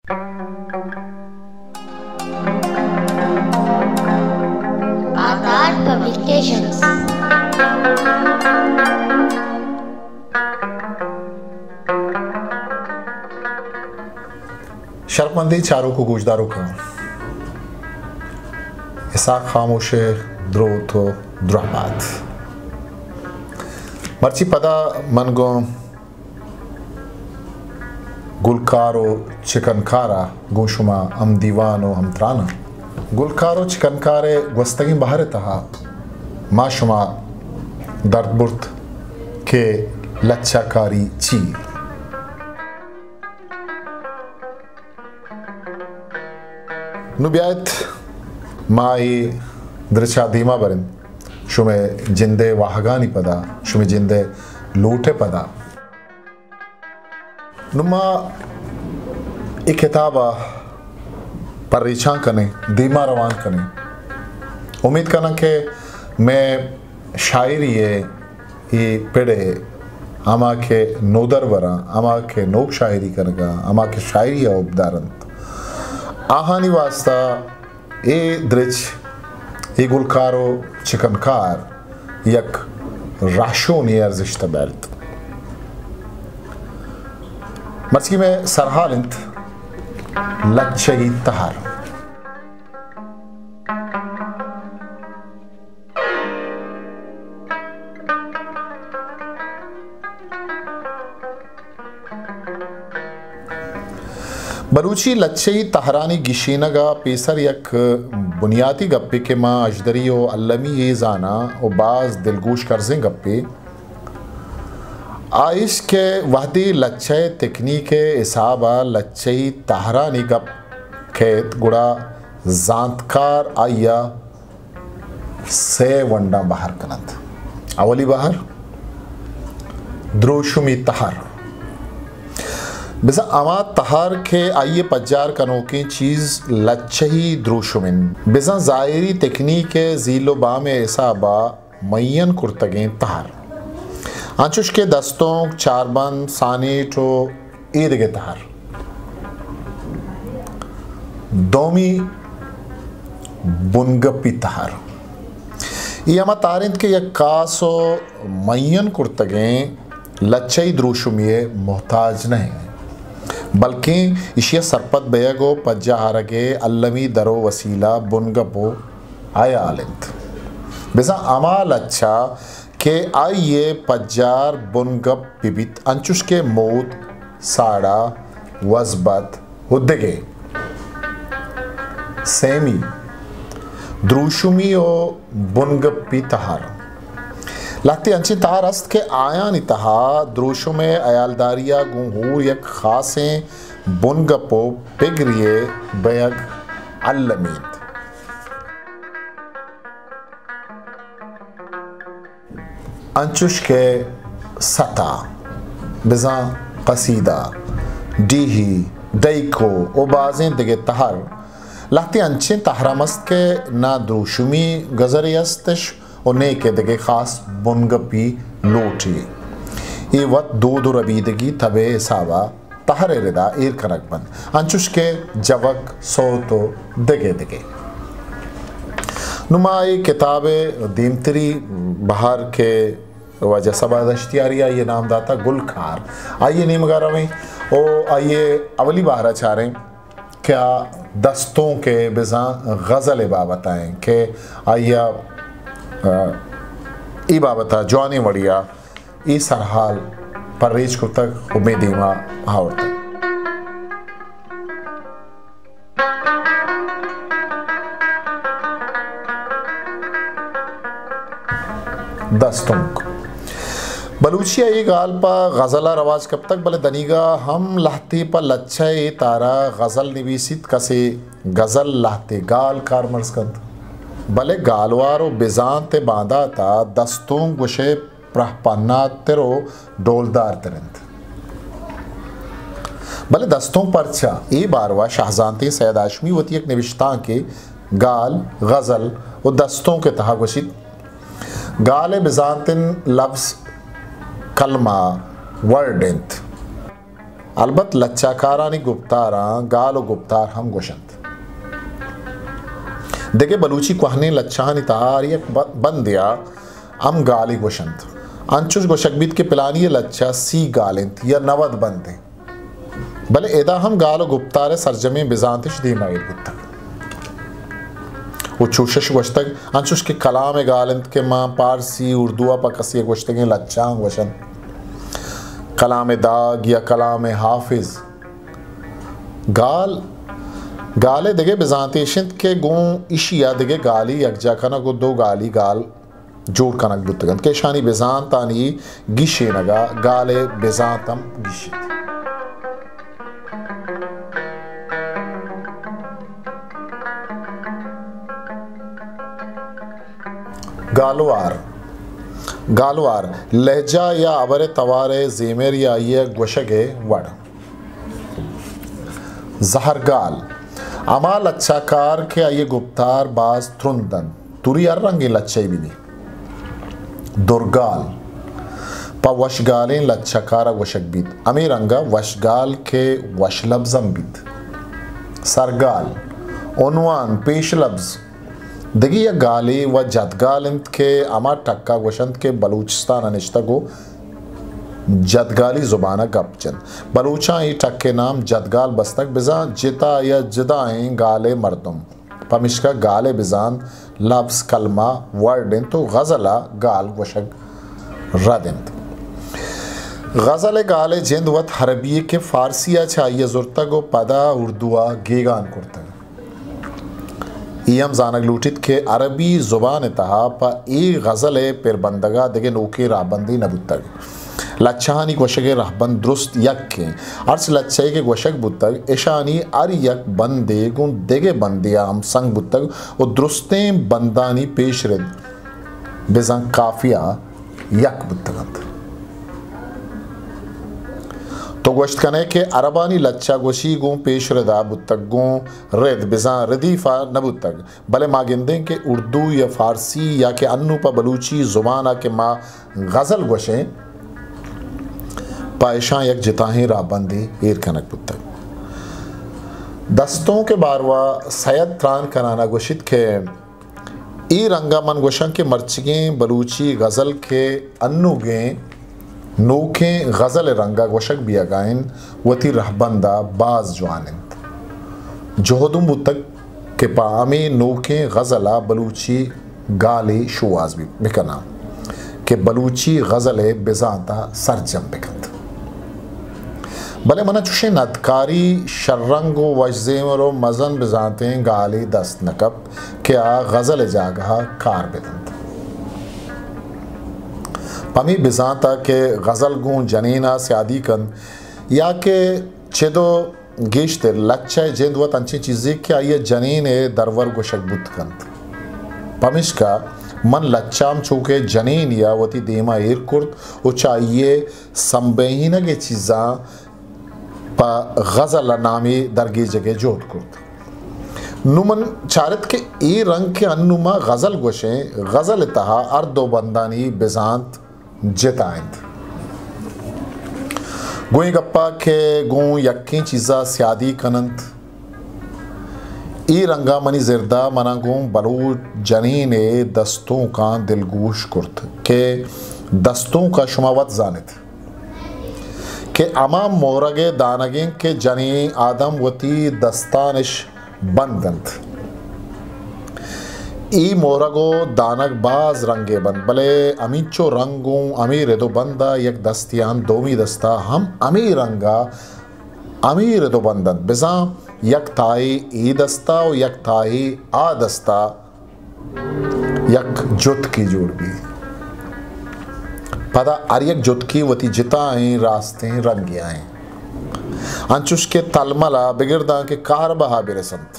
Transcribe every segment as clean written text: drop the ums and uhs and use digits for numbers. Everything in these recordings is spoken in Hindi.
आकार पब्लिकेशंस। शर्मंदी चारों को गुजदारों का ऐसा खामोश द्रो तो द्रहबात मर्ची पदा मनगो गुलकारो चिकनकारा गुशुमा हम दीवानो हम त्राना गुलकारो चिकनकारे गस्तगी बाहर तहा माशुमा दर्दबुर्त के लच्छाकारी ची नुबियात माई दृचा धीमा बरन शुमे जिंदे वाहगानी पदा शुमे जिंदे लूटे पदा नुमा एक किताबा परेशान कने धीमा रवान कने उम्मीद करना कि मैं शायरी ये पेड़े आमा के नोदर बरा आमा के नोक शायरी करगा आमा के शायरी उपदारंत आहानी वास्ता ए दृच ए गुलकारो चिकनकार यक राशो ने अर्जिश तबैल्त मर्ची में सरहालिंत लच्छई तहर बलूची लच्छई तहरानी गिशीनगा पेसर यक बुनियादी गप्पे के माँ अजदरी ओ अल्लमी ये जाना ओ बाज दिलगोश करजें गप्पे आइश के वहदी लच्छई तकनीके हिसाबा लच्छई तहरानी गप खेत गुड़ा जानकार आया से वंडा बाहर कनत अवली बाहर द्रोशुमी तहर बिजा अमा तहार के आइए पज्जार कनोकी चीज़ लच्छही द्रोशुमिन बिजा ज़ायरी तकनीक ज़ीलो बाम हिसाबा मय्यन कुर्तगें तहार आंचुश के दस्तों चारबंद सानेटो ईदगे तहार दोमी बुनगपी तहार ये अमा तारिंद के यक कासो मय्यन कुर्तगें लच्छई द्रोशुमिये मोहताज नहीं बल्कि इशिया सरपत बेयगो पज्जा हारगे अल्लमी दरो वसीला बुनगपो आया आलिंद बिजा अमाल अच्छा के आइए पज्जार बुनगप पिबित अंचुश के मौत साड़ा वजबत हुद्दगे सेमी द्रूशुमी ओ बुनगपी तहार लाती अंची तहार अस्त के आया नितहा द्रोशुमे अयालदारिया गुहूर यक खासें बुनगपो पिगरिए बेयग अल्लमीद अंचुश के सता बिजा कसीदा डीही डईको ओ बाजें दिगे तहर लाती अंचे तहरामस्त के ना द्रोशुमी गजरियस्तश और ने के दिगे खास बुनगपी लोटी ये वत दो रबीदगी तबे हिसाबा तहरे रिदा एर कनक बन अंचुश के जवक सोतो दिगे दिगे नुमाई किताबे दीमतरी बाहर के वजह सबदश्तियारिया ये नाम दाता गुलकार आइए नीम वगैरह में ओ आइए अवली बाहर चाह रहे क्या दस्तों के बिजा गज़ल बाबताएँ के आइया ई बाबता जवानी वड़िया ई सरहाल परेज को तक उम्मीदीमा हावरता दस्तों बलूचिया ये गाल पा गज़ला रवाज कब तक भले दनीगा हम लहते पा लच्छा ये तारा गज़ल निवीसित कसे गज़ल लहते गाल कार मर्सकंत भले गालवारो बिजांत बांधा था दस्तों गुशे प्रहपन्ना तेरो डोलदार तरंत भले दस्तों परचा ये बारवा शाहजानते सैयद आशमी वती एक निविश्ता के गाल गज़ल और दस्तों के तहा गुशित गाल बिजांतिन लफ्ज़ कलमा वर्डेंत अलबत् लच्चाकारानी गुप्तारा गाल गुप्तार हम गोशंत देखे बलूची कोहने लच्छानी तार ये बंदिया हम गाली गोशंत अंचुश गोशकबीत के पिलानी लच्छा सी गालिंत या नवद बंदे भले एदा हम गालो गुप्तारे सरजमे बिजांतिश दीमाइल गुत्ता वो चूशश गोश्तक अंचुश के कलाम गालिंत के मां पारसी उर्दुआ पकसी गोश्तक लच्छा गोशन कलाम दाग या कलाम हाफिज गाले देगे बिजांतिशिंत के गुं इशिया देगे गाली यकजा कना को दो गाली गाल जोड़ कनक बुत्तगन के शानी बिजांतानी गिशे नगा गाले बिजांतम गिशे गालवार लहजा या अबरे तवारे जेमेर या ये गोशगे वड़ जहरगाल अमाल अच्छा कार के आइए गुप्तार बाज थ्रुंदन तुरी रंगी लच्छे भी नहीं दुर्गाल पा वशगालें लच्छकारा वशकबीत अमीर रंगा वशगाल के वशलब्जम बीत सरगाल उन्वान पेश लब्ज देखिए यह गाली व जदगालिंत के अमा टक्का वशंत के बलूचिस्तान अनिश्ता को जदगाली जुबाना गपचन बलूचा ही टक्के नाम जदगाल बस्तक बिजा जिता या जिदाएं गाले मर्दुम पमिश्का गाले बिजान लफ्ज कलमा वर्ड तो गज़ला गाल वशक रदिंत गज़ल गाले जिंद वत हरबी के फारसिया चाहिए जुर्ता को पदा उर्दुआ गेगान कुर्ता ईम जानक लूटित के अरबी जुबान तहा पा ई गज़ल पर बंदगा देगे नोके राहबंदी नबुतग लच्छानी गोशके रहबंद दुरुस्त यक के अर्च लच्छे के गोशक बुतग ईशानी अर यक बंदे गुन देगे बंदिया हम संग बुतग और दुरुस्तें बंदानी पेश रिद बेजंग काफिया यक बुतगंत तो गोश्त कने के अरबानी लच्छा गोशी गो पेश रदा बुतक गो रिद बिजा रदीफा नबुतक भले मागिंदे के उर्दू या फारसी या के अन्नू पा बलूची जुबाना के माँ गज़ल गोशे पायशा यक जिताहें राबंदी एर कनक बुतक दस्तों के बारवा सैयद त्रान कनाना गोशित के ई रंगा मन गोशं के मर्चिगे बलूची गज़ल के अन्नू गे नोखे गज़ल रंगा गोशक बिया गाइन वती रहबंदा बाज जवानिंत जोहदुम बुतक के पामे नोखे गज़ला बलूची गाले शुआज भी बिकना के बलूची गज़ले बिजाता सरजम बिकंत भले मना चुशे नदकारी शर्रंगो वजजेमरो मजन बिजाते गाले दस्त नकब क्या गज़ल जागहा कार बिदंत पमी बिजाता के गज़ल गूं जनीना स्यादी कन या के चेदो गेश्ते लच्छे जिंदवत अंची चीज़ें क्या ये जनीन दरवर गोशक बुतकंत पमिश का मन लच्छाम चूके जनीन या वती देमा एर कुर्त उचाइए संबेहीना के चीज़ा पा गज़ल नामी दरगे जगह जोत कुर्त नुमन चारत के ए रंग के अन्नुमा गज़ल गोशे गज़ल तहा अर्दो बंदानी बिजांत जिताइंद गोई गप्पा के गो यक्की चीज़ा स्यादी कनंत ई रंगा मनी जिरदा मना गो बलू जनीन दस्तों का दिलगोश कुर्त के दस्तों का शुमावत जानित के अमा मोरगे दानगे के जनी आदम वती दस्तानिश बंदंत ई मोरगो दानक बाज रंगे बंद भले अमीचो रंगों अमीर दो बंदा यक दस्तियान दोमी दस्ता हम अमीर रंगा अमीर दो बंदन बिजा यक ताई ई दस्ता और यक ताई आ दस्ता यक जुत की जोड़ भी पदा अरियक जुत की वती जिताएं रास्ते रंगे आए अंचुश के तलमला बिगड़दा के कार बहा बिरसंत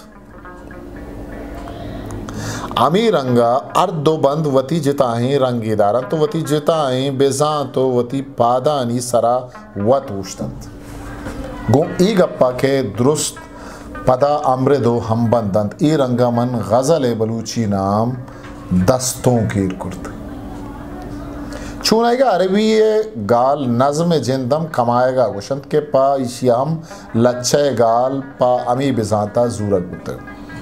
अमी रंगा अर्दो बंद वती जिताहें रंगीदारा तो वती जिताहें बेजा तो वती पादानी सरा वत उष्तंत गो ई गप्पा के दुरुस्त पदा अमृदो हम बंदंत ई रंगा मन गज़ल बलूची नाम दस्तों की कुर्त चूनाएगा अरबी गाल नज़म जिंदम कमाएगा गुशंत के पा इशियाम लच्चे गाल पा अमी बिजाता जूरत बुत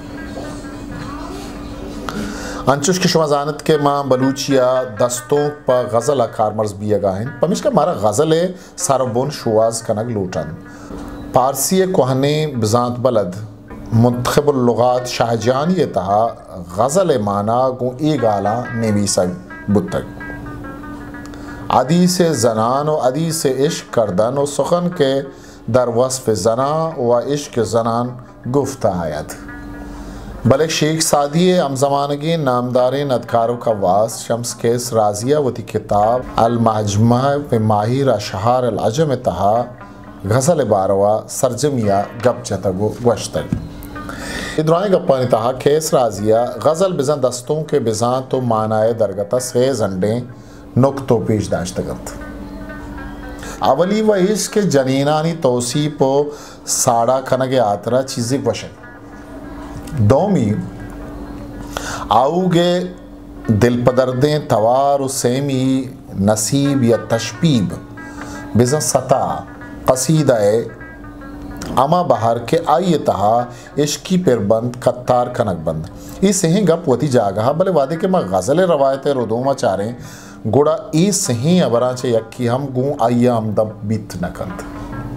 अंचुश की शुमा जानत के माँ बलूचिया दस्तों पर गज़ल अकार मर्ज बिया गाहिन पमिश का मारा गज़ल सरबुन शुआज कनक लूटन पारसी कोहने बिजात बलद मुंतखबुल लुगात शाहजहानी तहा गज़ल माना गु ए गाला नेवीसग बुतक अदी से जनान व अदी से इश्क करदन व सुखन के दर वस्फ जना व इश्क जनान गुफ्त आयत भले शेख सादी हम ज़मानगी नामदार नदकारों का वास शम्स केस राजिया वती किताब अल महजमा पे माहिर अशहार अल अजम तहा गज़ल बारवा सरजमिया गप चतगो गश्तग इद्राएं गप्पा ने तहा केस राजिया गज़ल बिज़न दस्तों के बिज़ां तो मानाए दरगता से झंडे नुक्तो पेश दाश्तगत अवली व इश्क जनीनानी तोसीपो साड़ा खनगे आतरा चीज़ी वशक दोमी आऊगे दिल पदर्दें तवार सेमी नसीब या तशबीब बिज़न सता कसीदाए अमा बहार के आइए तहा इश्की पर बंद कत्तार कनक बंद इस सही गप वती जागा भले वादे के माँ गज़ल रवायत रोदोमा चारें गुड़ा ई सही अबराचे यक्की हम गूँ आइया हमदब बीत नकंद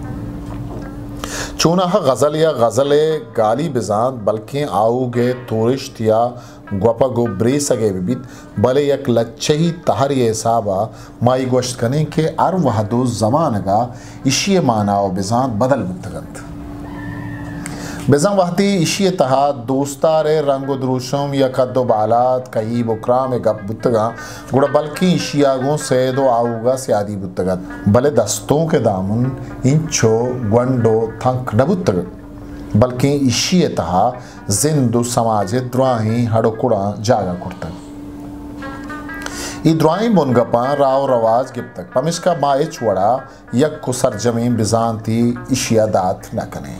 चूना गज़ल या गज़ल गाली बिजान बल्कि आऊगे तोरिश्त या gwapa go bresage bibit bale yak lachhi tahari esaba mai gosh kane ke ar wahdo zamanaga ishiye mana o bizan badal butagant bezan wahti ishiye taha dostare rango drushum ya kaddo balat kahi bukram gab butaga guda balki ishiyago sedo auga siadi butagat bale daston ke damun incho gwando thank nabutagat बल्कि इशिये तहा जिंदु समाजे द्राही हड़कुड़ा जागा कुर्तन ई द्राही बुनगपा राव रवाज गिप्तक पमिश्का माए चुड़ा यक कुसर जमीन बिजानती इशिया दात न कने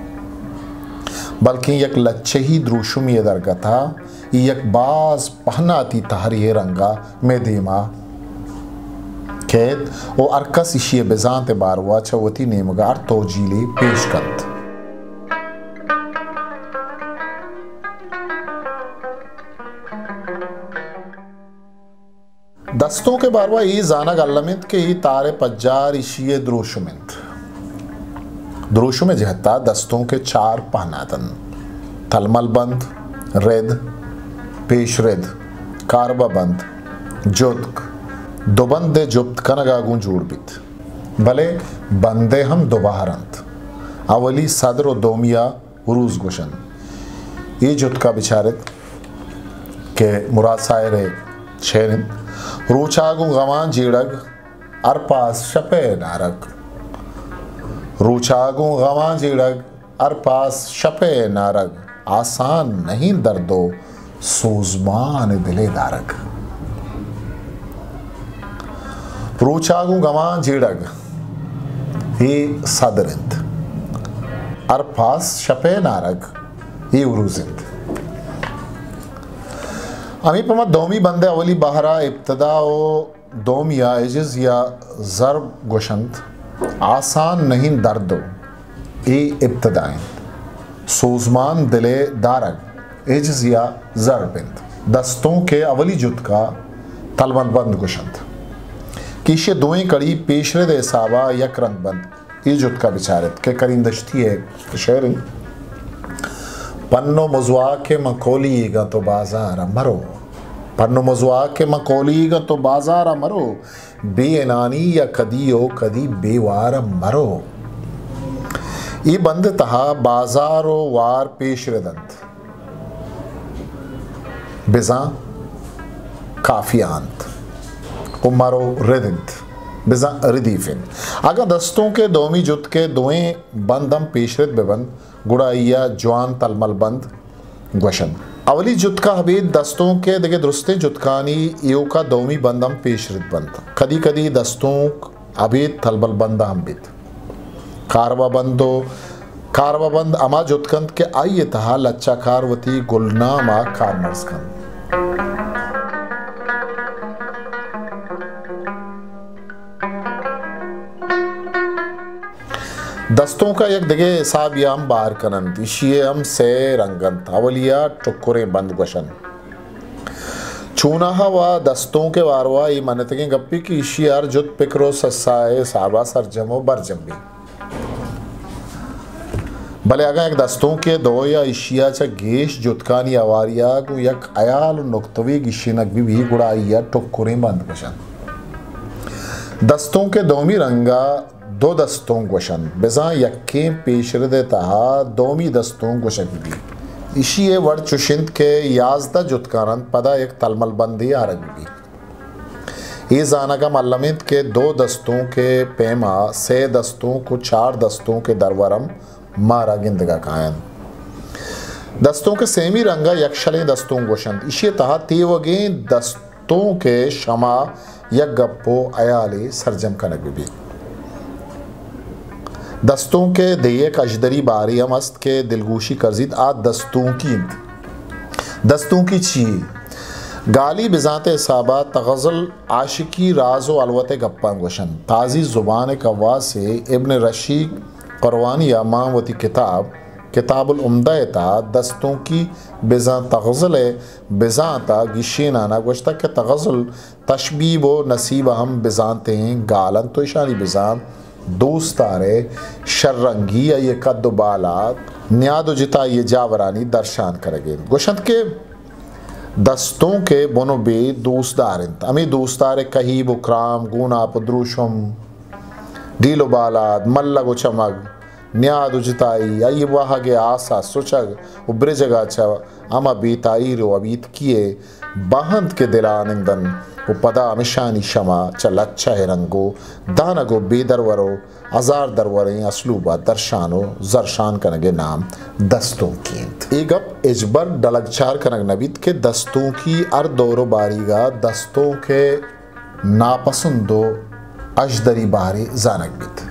बल्कि यक लच्छे ही द्रुशुम ये दरगथा यक बाज पहनाती तहरी रंगा में दीमा खेत ओ अरकस इशिये बिजानते बारवा चवती नेमगार तोजीली पेश करत दस्तों के बारवा ई जाना गल्लमित के ई तारे पज्जार इशिये द्रोशुमिंत द्रोशुम जहता दस्तों के चार पहनातन तलमल बंद रेद पेश रेद कारबा बंद जोतक दोबंदे जुब्त कनगागू जोड़बित भले बंदे हम दोबाहरंत अवली सदर व दोमिया उरूज गुशन ये जुतका बिचारित के मुराद सायरे शेरिन रूचागु गवान जीड़ग अरपास शपे नारक रूचागु गवान जीड़ग अरपास शपे नारक आसान नहीं दर्दो सूजमान दिले दारक रूचागु गवान जीड़ग ही सदरिंद अरपास शपे नारक ही उरूजिंद अमी पमा दोमी बंदे अवली बहरा इब्तदा ओ दोम या एजिज या ज़र्ब गोशंत आसान नहीं दर्दो ए इब्तदाएं सोजमान दिले दारक एजिज या ज़र्बिंद दस्तों के अवली जुत का तलबंद बंद गोशंत किशे दोएं कड़ी पेशरे दे साबा यकरंद बंद ये जुत का बिचारत के करिंदश्ती है शेरिंग पन्नो मजुआ के मकोलीगा तो बाजार मरो पन्नो मजुआ के मकोलीगा तो बाजार मरो बेनानी या कदियो कदी बेवार मरो ये बंद तहा बाजारो वार पेश रदंत बिजा काफियांत उमरो रिदंत बिजा रिदीफिन अगर दस्तों के दोमी जुत के दोएं बंदम पेशरत बेबंद गुड़ाइया जवान तलमल बंद ग्वशन अवली जुत का हबीद दस्तों के देखे दुरुस्ते जुतकानी यो का दोमी बंदम पेशरत बंद कदी कदी दस्तों अबीद तलमल बंद हमबिद कारवा बंद अमा जुतकंद के आइए तहा लच्चा कारवती गुलनामा कारमर्सकंद दस्तों का एक दगे हिसाब याम बाहर कनंत इशिये हम से रंगंत अवलिया टुक्कुरे बंद गोशन चूना व दस्तों के वारवा ये मनतगे गप्पी की इशियार जुत पिकरो सस्साए साबा सरजमो बरजम्बी भले अगर एक दस्तों के दो या इशिया च गेश जुतकानी अवारिया को यक अयाल नुक्तवी गिशिनक भी गुड़ाइया टुक्कुरे बंद गोशन दस्तों के दोमी रंगा दो दस्तों गोशन बेजा यक्के पेशरदे तहा दोमी दस्तों गोशक भी इशिये वर्ड चुशिंत के याजदा जुतकारन पदा एक तलमल बंदी आरग भी ये जाना का मल्लमित के दो दस्तों के पेमा से दस्तों को चार दस्तों के दरवरम मारा गिंदगा कायन दस्तों के सेमी रंगा यक्षले दस्तों गोशन इशिये तहा तीवगे दस्तों के शमा यक गप्पो अयाले सरजम कनक भी दस्तों के देयक अजदरी बारी मस्त के दिलगोशी करजिद आ दस्तों की ची गाली बिजाते साबा तगज़ल आशिकी राज़ो अलवत गप्पा गोशन ताज़ी ज़ुबान कवा से इब्न रशीद क़रवानी अमावती किताबुल उम्दा दस्तों की बिजा तगज़ल बिजाता गिशेनाना गोश्ता के तगज़ल तशबीब व नसीब हम बिजाते हैं गालन तो इशानी बिजान दोस्तारे शर्रंगी या ये कद्दुबालात न्यादो जिता ये जावरानी दर्शान करेंगे गोशंत के दस्तों के बोनो बे दोस्तारिंत अमी दोस्तारे कही बुक्राम गुना पुद्रुशम डीलो बालाद मल्ला गो चमग न्यादो जिताई आई वाह गे आसा सुचग उब्रे जगह च अमा बीताई रो अबीत किए बाहंत के दिलानिंदन वो पदा अमिशानी शमा चल अच्छा है रंगो दानगो बेदरवरो हजार दरवरें असलूबा दर्शानो जरशान कनगे नाम दस्तों की एक अब इजबर डलगचार कनग नबीत के दस्तों की अर दौरो बारीगा दस्तों के नापसंदो अजदरी बारी जानक बीत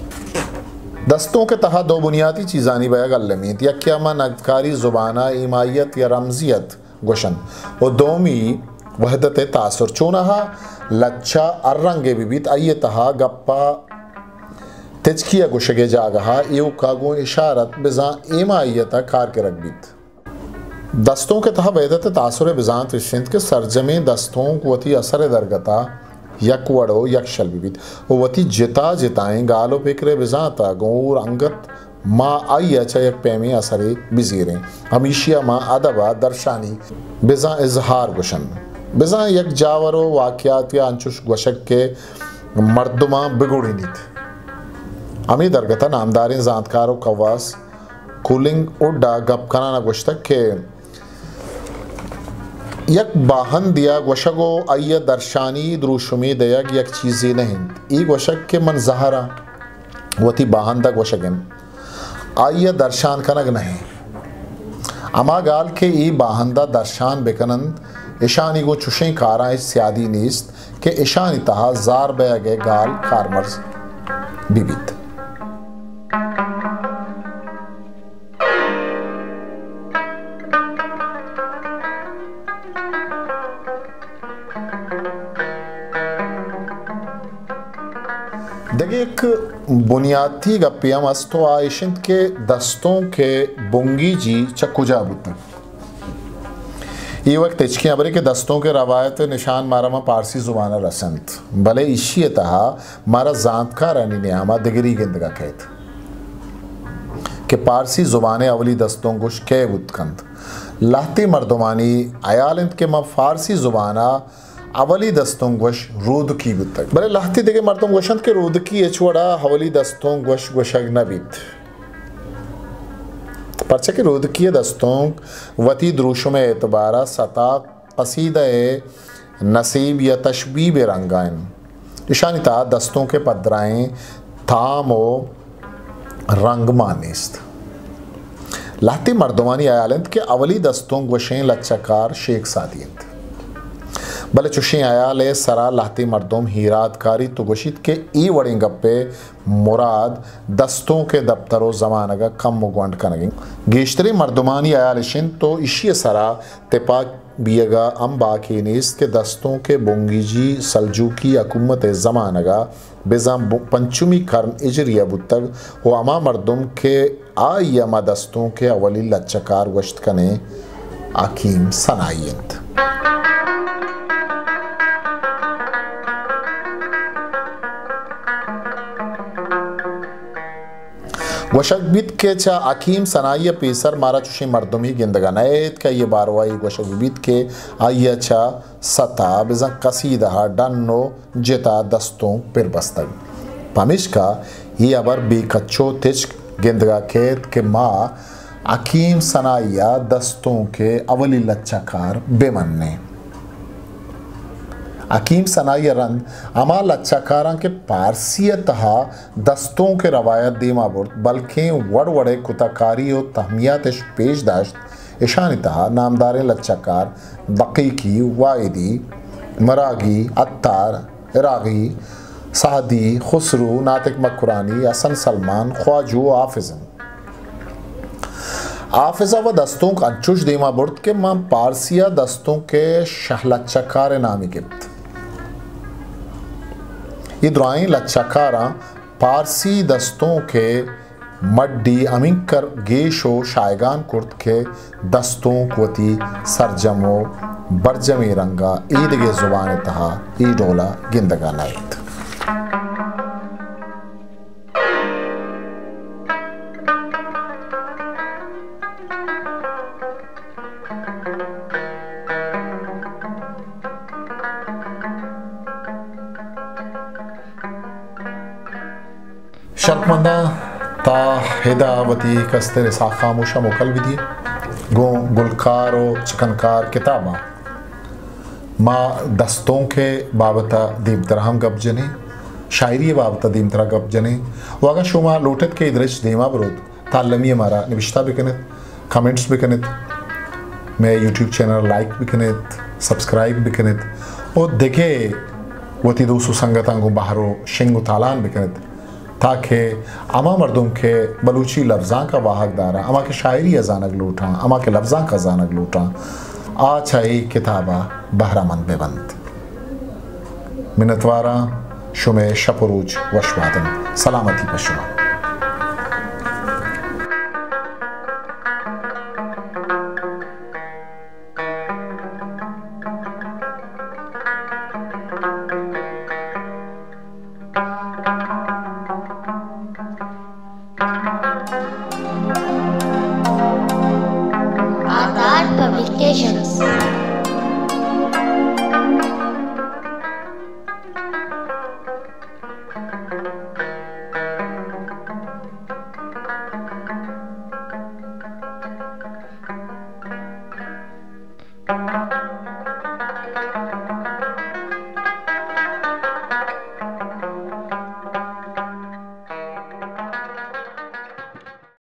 दस्तों के तहा दो बुनियादी चीज़ानी बया गल्लमीत या क्या मन अदकारी ज़ुबाना इमायत या रमजियत गोशन वो दोमी वहदत तासुर चूनहा लच्छा अर्रंगे बिबित आइए तहा गप्पा तेजकिया गुशगे जागहा एव कागो इशारत बिजा एमायता कार के रगबित दस्तों के तहा वहदत तासुर बिजांत विशिंत के सरजमे दस्तों वती असर दरगता यकवड़ो यक्षल बिबित वती जिता जिताएं गालो पिकरे बिजाता गौर अंगत माँ आई अच्छा एक पैमी असरे बिजीरें हमीशिया माँ अदबा दर्शानी बिजा इजहार गुशन बिजा यक जावरो वाक़यात या अंचुश गोशक के मर्दमा बिगुड़ी नीत अमी दरगता नामदारी जानकारो कवास कूलिंग उड्डा गप कनाना गोश्तक के यक बाहन दिया गोशगो आइया दर्शानी द्रुशुमी दयक यक चीज़ी नहीं ई गोशक के मन जहरा वती बाहन दा गोशगन आइया दर्शान कनग नहीं अमा गाल के ई बाहंदा दर्शान बेकनंद ईशानी गो चुशें कारा स्यादी नीस्त के ईशानी तहा जार बयागे गाल कारमर्ज बिबित देखिए एक बुनियादी गप्पियां मस्तो आयशिंद के दस्तों के बुंगी जी चक्कुजा बुत ये वक्त तेजकी अबरे के दस्तों के रवायत निशान मारा मा पारसी जुबान रसंत भले इशी तहा मारा जानकार रानी नियामा दिगरी गिंदगा कहत के पारसी जुबान अवली दस्तों गुश के बुतकंत लाती मर्दमानी अयालिंद के मा फारसी जुबाना अवली दस्तों गोश रूद की बुतक भले लाती देखे मर्दों गोशंत के रूद की एचवड़ा हवली दस्तों गोश गोशग नबीत परचा के रूद की दस्तों वती द्रुशो में एतबारा सता कसीदा नसीब या तशबीब रंगाइन इशानिता दस्तों के पदराएं थामो रंग मानिस्त लाती मर्दवानी आयालंत के अवली दस्तों गोशें लच्चकार शेख सादियत भले चुशी आयाले सरा लाती मर्दोम हीरातकारी तो गोशित के ई वड़िंग गप्पे मुराद दस्तों के दफ्तरों जमानगा कम मुगवंड कनगिंग गेश्तरी मर्दमानी आयालिशिन तो इशी सरा तेपा बियगा अम्बा के नीस्त के दस्तों के बोंगीजी सल्जूकी हुकूमत ज़मानगा बेज़ाम पंचमी कर्न इजरिया बुतग हो अमा मर्दुम के आयमा दस्तों के अवली लच्चकार वश्त कने आकीम सनाइयत वशकबित के चा आकीम सनाइय पेसर मारा चुशी मर्दुमी गिंदगा नयत का ये बारवाई वशकबित के आइया चा सता बिज़ा कसीदा डन्नो जिता दस्तों पिर बस्तग पमिश का ये अबर बेकच्चो तिच गिंदगा खेत के माँ आकीम सनाइया दस्तों के अवली लच्चाकार बेमन्ने अकीम सनाई रंद अमा लच्चाकारा के पारसियत दस्तों के रवायत दीमा बुर्द बल्कि वड़ वड़े कुताकारी और तहमियात पेशदाश्त इशानिता नामदार लच्चाकार दकीकी वाइदी मरागी अत्तार इरागी सादी खुसरू नातिक मकुरानी हसन सलमान ख्वाजू आफिजन आफिजा व दस्तों का अंचुश दीमा बुर्द के मां पारसिया दस्तों के शहलच्चाकार नामी गिफ्त ये दुआएं लच्चाकारा पारसी दस्तों के मड्डी अमिंकर गेशो शायगान कुर्त के दस्तों कोती सरजमो बरजमी रंगा ईदगे जुबान तहा ईडोला गिंदगा नायत शर्मंदा ता हिदावती कस्तर सा खामोशा मुकल विधि गो गुलकार और चिकनकार किताबा माँ दस्तों के बाबता दीम तरह गप जने शायरी बाबता दीम तरह गप जने वागा शुमा लोटत के इदरच दीमा बरोद तालमी हमारा निविश्ता भी कनित कमेंट्स भी कनित मैं यूट्यूब चैनल लाइक भी कनित सब्सक्राइब भी कनित और देखे वती दोस्तों संगतांगो बाहरों शिंगो तालान भी कनित ताकि अमा मर्दों के बलूची लफ्ज़ां का वाहकदारा अमा के शायरी अजानक लूटा अमा के लफ्ज़ां का अजानक लूटा आछाई किताबा बहरामंद बेबंद मिनतवारा शुमे शपरूज वशवादन सलामती पशुमा Publications.